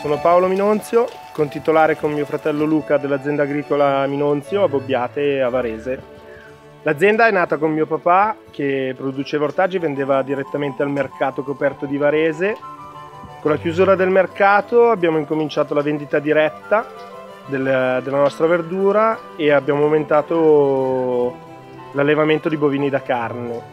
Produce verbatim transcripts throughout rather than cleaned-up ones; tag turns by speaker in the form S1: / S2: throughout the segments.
S1: Sono Paolo Minonzio, contitolare con mio fratello Luca dell'azienda agricola Minonzio a Bobbiate a Varese. L'azienda è nata con mio papà che produceva ortaggi e vendeva direttamente al mercato coperto di Varese. Con la chiusura del mercato abbiamo incominciato la vendita diretta del, della nostra verdura e abbiamo aumentato l'allevamento di bovini da carne.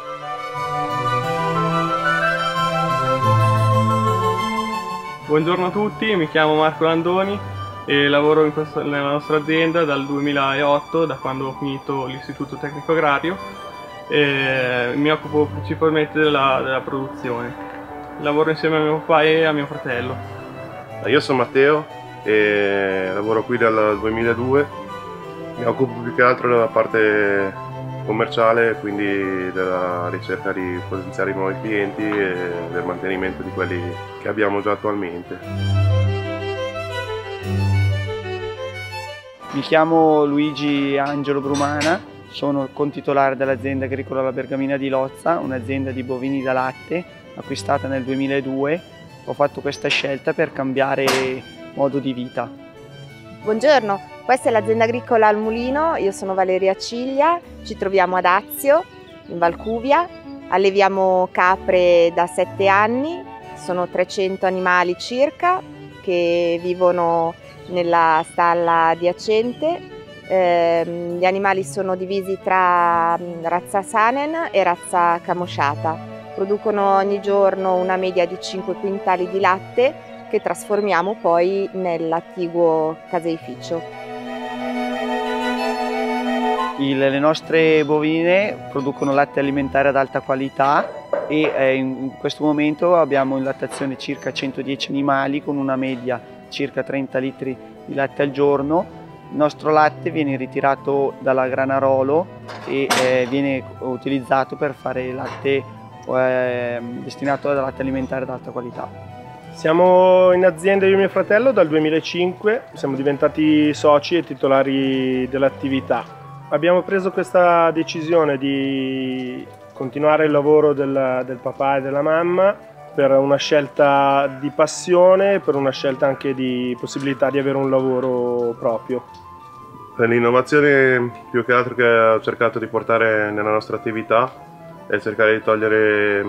S2: Buongiorno a tutti, mi chiamo Marco Landoni e lavoro in questa, nella nostra azienda dal duemilaotto, da quando ho finito l'istituto tecnico agrario, e mi occupo principalmente della, della produzione. Lavoro insieme a mio papà e a mio fratello.
S3: Io sono Matteo e lavoro qui dal duemiladue, mi occupo più che altro della parte commerciale, quindi della ricerca di potenziali nuovi clienti e del mantenimento di quelli che abbiamo già attualmente.
S4: Mi chiamo Luigi Angelo Brumana, sono contitolare dell'azienda agricola La Bergamina di Lozza, un'azienda di bovini da latte acquistata nel duemiladue. Ho fatto questa scelta per cambiare modo di vita.
S5: Buongiorno, questa è l'azienda agricola Al Mulino, io sono Valeria Ciglia, ci troviamo ad Azio, in Valcuvia, alleviamo capre da sette anni, sono trecento animali circa che vivono nella stalla adiacente. Eh, gli animali sono divisi tra razza Saanen e razza Camosciata, producono ogni giorno una media di cinque quintali di latte che trasformiamo poi nell'attiguo caseificio.
S4: Il, le nostre bovine producono latte alimentare ad alta qualità e eh, in questo momento abbiamo in lattazione circa centodieci animali con una media circa trenta litri di latte al giorno. Il nostro latte viene ritirato dalla Granarolo e eh, viene utilizzato per fare latte eh, destinato ad latte alimentare ad alta qualità.
S1: Siamo in azienda io e mio fratello dal duemilacinque, siamo diventati soci e titolari dell'attività. Abbiamo preso questa decisione di continuare il lavoro del, del papà e della mamma per una scelta di passione, per una scelta anche di possibilità di avere un lavoro proprio.
S3: Per l'innovazione più che altro che ho cercato di portare nella nostra attività è cercare di togliere,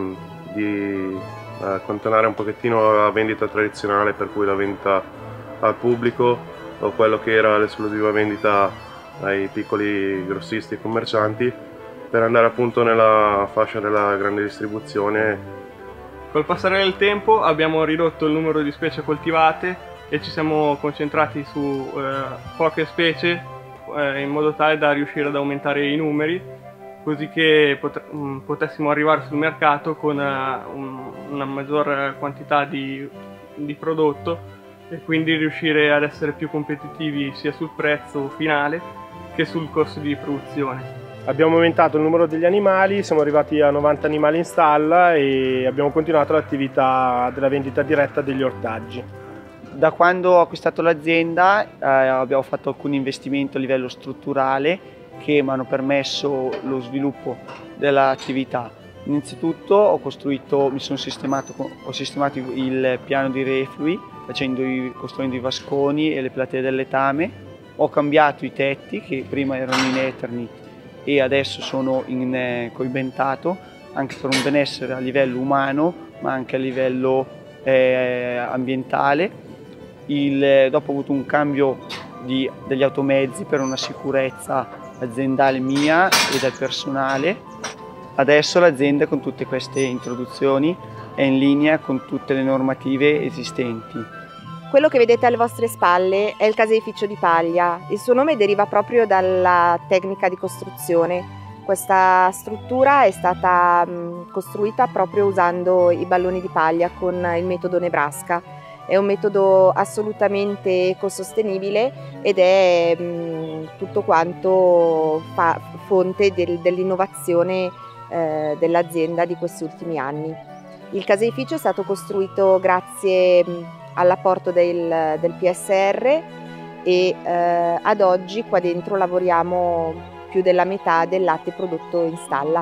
S3: di accantonare un pochettino la vendita tradizionale, per cui la vendita al pubblico o quello che era l'esclusiva vendita ai piccoli grossisti e commercianti, per andare appunto nella fascia della grande distribuzione.
S2: Col passare del tempo abbiamo ridotto il numero di specie coltivate e ci siamo concentrati su eh, poche specie eh, in modo tale da riuscire ad aumentare i numeri, così che pot mh, potessimo arrivare sul mercato con uh, un, una maggior quantità di, di prodotto e quindi riuscire ad essere più competitivi sia sul prezzo finale che sul costo di produzione.
S1: Abbiamo aumentato il numero degli animali, siamo arrivati a novanta animali in stalla e abbiamo continuato l'attività della vendita diretta degli ortaggi.
S4: Da quando ho acquistato l'azienda eh, abbiamo fatto alcuni investimenti a livello strutturale che mi hanno permesso lo sviluppo dell'attività. Innanzitutto ho costruito, mi sono sistemato, ho sistemato il piano di reflui, facendo i, costruendo i vasconi e le platee del letame. Ho cambiato i tetti che prima erano in Eternit e adesso sono in eh, coibentato, anche per un benessere a livello umano ma anche a livello eh, ambientale. Il, dopo ho avuto un cambio di, degli automezzi per una sicurezza aziendale mia e del personale. Adesso l'azienda con tutte queste introduzioni è in linea con tutte le normative esistenti.
S5: Quello che vedete alle vostre spalle è il caseificio di paglia. Il suo nome deriva proprio dalla tecnica di costruzione. Questa struttura è stata costruita proprio usando i balloni di paglia con il metodo Nebraska. È un metodo assolutamente ecosostenibile ed è mh, tutto quanto fa fonte del, dell'innovazione eh, dell'azienda di questi ultimi anni. Il caseificio è stato costruito grazie mh, all'apporto del, del P S R e eh, ad oggi qua dentro lavoriamo più della metà del latte prodotto in stalla.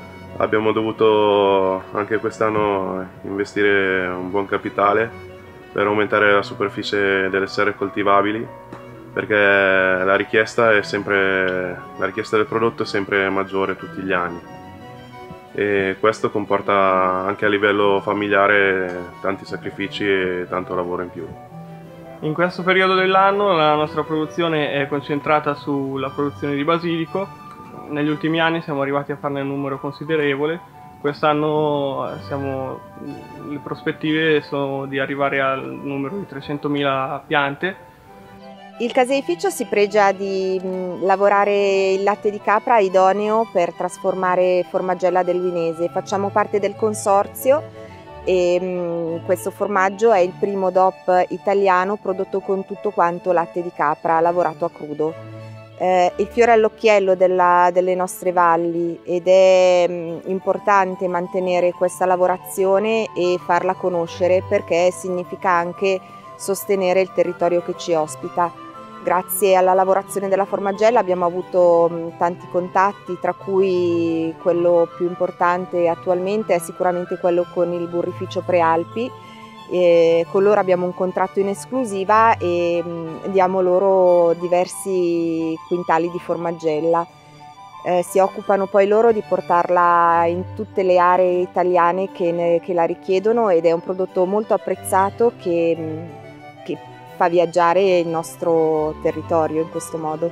S3: Abbiamo dovuto anche quest'anno investire un buon capitale per aumentare la superficie delle serre coltivabili, perché la richiesta, è sempre, la richiesta del prodotto è sempre maggiore tutti gli anni e questo comporta anche a livello familiare tanti sacrifici e tanto lavoro in più.
S2: In questo periodo dell'anno la nostra produzione è concentrata sulla produzione di basilico. Negli ultimi anni siamo arrivati a farne un numero considerevole. Quest'anno siamo, le prospettive sono di arrivare al numero di trecentomila piante.
S5: Il caseificio si pregia di mh, lavorare il latte di capra idoneo per trasformare Formagella del Vinese. Facciamo parte del consorzio e mh, questo formaggio è il primo D O P italiano prodotto con tutto quanto latte di capra lavorato a crudo. Eh, il fiore all'occhiello della, delle nostre valli ed è mh, importante mantenere questa lavorazione e farla conoscere, perché significa anche sostenere il territorio che ci ospita. Grazie alla lavorazione della Formagella abbiamo avuto mh, tanti contatti, tra cui quello più importante attualmente è sicuramente quello con il burrificio Prealpi. E con loro abbiamo un contratto in esclusiva e mh, diamo loro diversi quintali di Formagella. Eh, si occupano poi loro di portarla in tutte le aree italiane che, ne, che la richiedono, ed è un prodotto molto apprezzato che, mh, che fa viaggiare il nostro territorio in questo modo.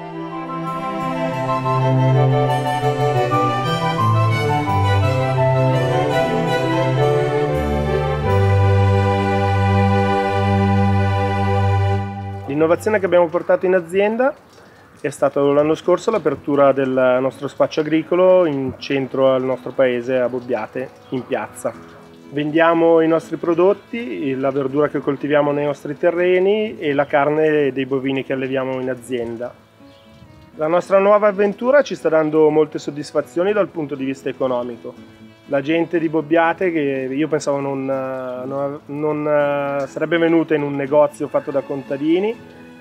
S1: L'innovazione che abbiamo portato in azienda è stata l'anno scorso l'apertura del nostro spaccio agricolo in centro al nostro paese, a Bobbiate, in piazza. Vendiamo i nostri prodotti, la verdura che coltiviamo nei nostri terreni e la carne dei bovini che alleviamo in azienda. La nostra nuova avventura ci sta dando molte soddisfazioni dal punto di vista economico. La gente di Bobbiate, che io pensavo non, non, non sarebbe venuta in un negozio fatto da contadini,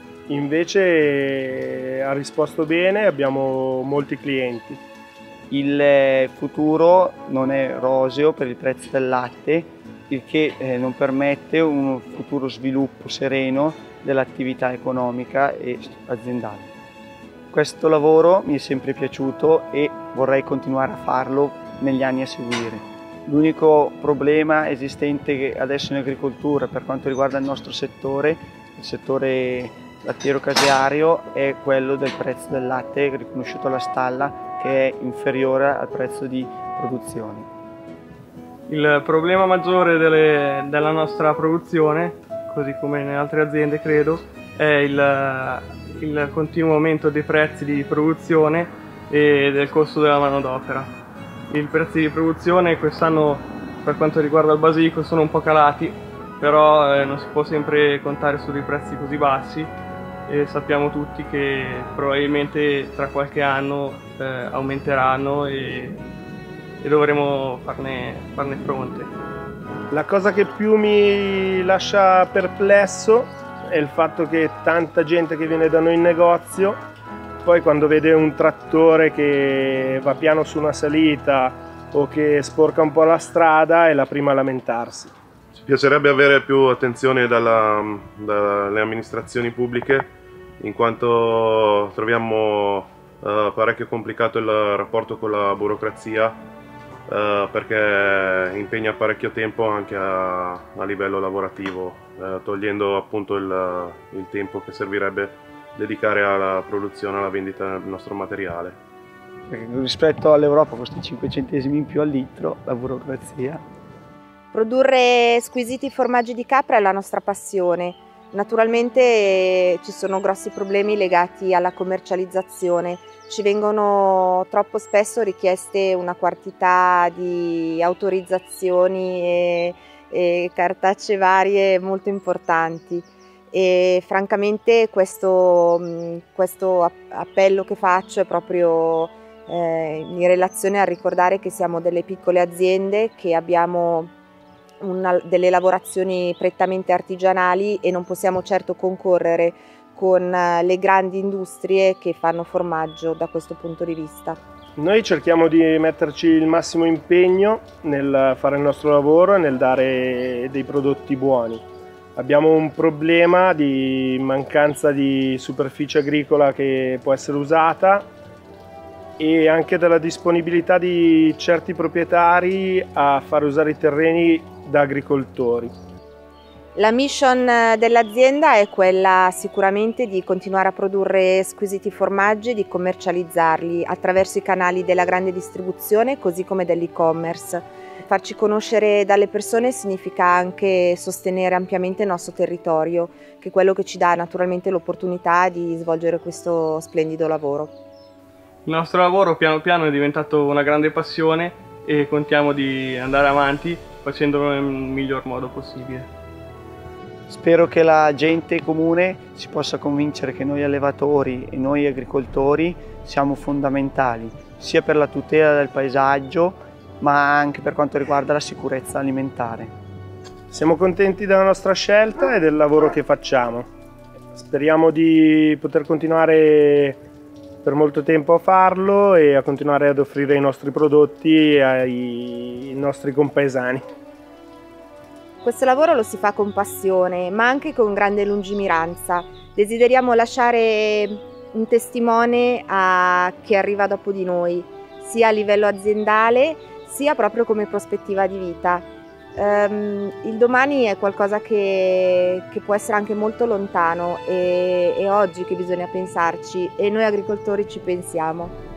S1: invece ha risposto bene, abbiamo molti clienti.
S4: Il futuro non è roseo per il prezzo del latte, il che eh, non permette un futuro sviluppo sereno dell'attività economica e aziendale. Questo lavoro mi è sempre piaciuto e vorrei continuare a farlo negli anni a seguire. L'unico problema esistente adesso in agricoltura per quanto riguarda il nostro settore, il settore lattiero-caseario, è quello del prezzo del latte riconosciuto alla stalla, che è inferiore al prezzo di produzione.
S2: Il problema maggiore delle, della nostra produzione, così come in altre aziende credo, è il, il continuo aumento dei prezzi di produzione e del costo della manodopera. I prezzi di produzione quest'anno, per quanto riguarda il basilico, sono un po' calati, però eh, non si può sempre contare su dei prezzi così bassi e sappiamo tutti che probabilmente tra qualche anno eh, aumenteranno e, e dovremo farne, farne fronte.
S1: La cosa che più mi lascia perplesso è il fatto che tanta gente che viene da noi in negozio, poi quando vede un trattore che va piano su una salita o che sporca un po' la strada, è la prima a lamentarsi.
S3: Ci piacerebbe avere più attenzione dalla, dalle amministrazioni pubbliche, in quanto troviamo uh, parecchio complicato il rapporto con la burocrazia, uh, perché impegna parecchio tempo anche a, a livello lavorativo, uh, togliendo appunto il, il tempo che servirebbe dedicare alla produzione, alla vendita del nostro materiale.
S4: Perché rispetto all'Europa costa cinque centesimi in più al litro la burocrazia.
S5: Produrre squisiti formaggi di capra è la nostra passione. Naturalmente ci sono grossi problemi legati alla commercializzazione. Ci vengono troppo spesso richieste una quantità di autorizzazioni e, e cartacce varie molto importanti. E francamente questo, questo appello che faccio è proprio eh, in relazione a ricordare che siamo delle piccole aziende, che abbiamo una, delle lavorazioni prettamente artigianali e non possiamo certo concorrere con le grandi industrie che fanno formaggio da questo punto di vista.
S1: Noi cerchiamo di metterci il massimo impegno nel fare il nostro lavoro e nel dare dei prodotti buoni. Abbiamo un problema di mancanza di superficie agricola che può essere usata e anche della disponibilità di certi proprietari a far usare i terreni da agricoltori.
S5: La mission dell'azienda è quella sicuramente di continuare a produrre squisiti formaggi e di commercializzarli attraverso i canali della grande distribuzione così come dell'e-commerce. Farci conoscere dalle persone significa anche sostenere ampiamente il nostro territorio, che è quello che ci dà naturalmente l'opportunità di svolgere questo splendido lavoro.
S2: Il nostro lavoro piano piano è diventato una grande passione e contiamo di andare avanti facendolo nel miglior modo possibile.
S4: Spero che la gente comune si possa convincere che noi allevatori e noi agricoltori siamo fondamentali, sia per la tutela del paesaggio, ma anche per quanto riguarda la sicurezza alimentare.
S1: Siamo contenti della nostra scelta e del lavoro che facciamo. Speriamo di poter continuare per molto tempo a farlo e a continuare ad offrire i nostri prodotti ai nostri compaesani.
S5: Questo lavoro lo si fa con passione, ma anche con grande lungimiranza. Desideriamo lasciare un testimone a chi arriva dopo di noi, sia a livello aziendale, sia proprio come prospettiva di vita. Um, il domani è qualcosa che, che può essere anche molto lontano e è oggi che bisogna pensarci e noi agricoltori ci pensiamo.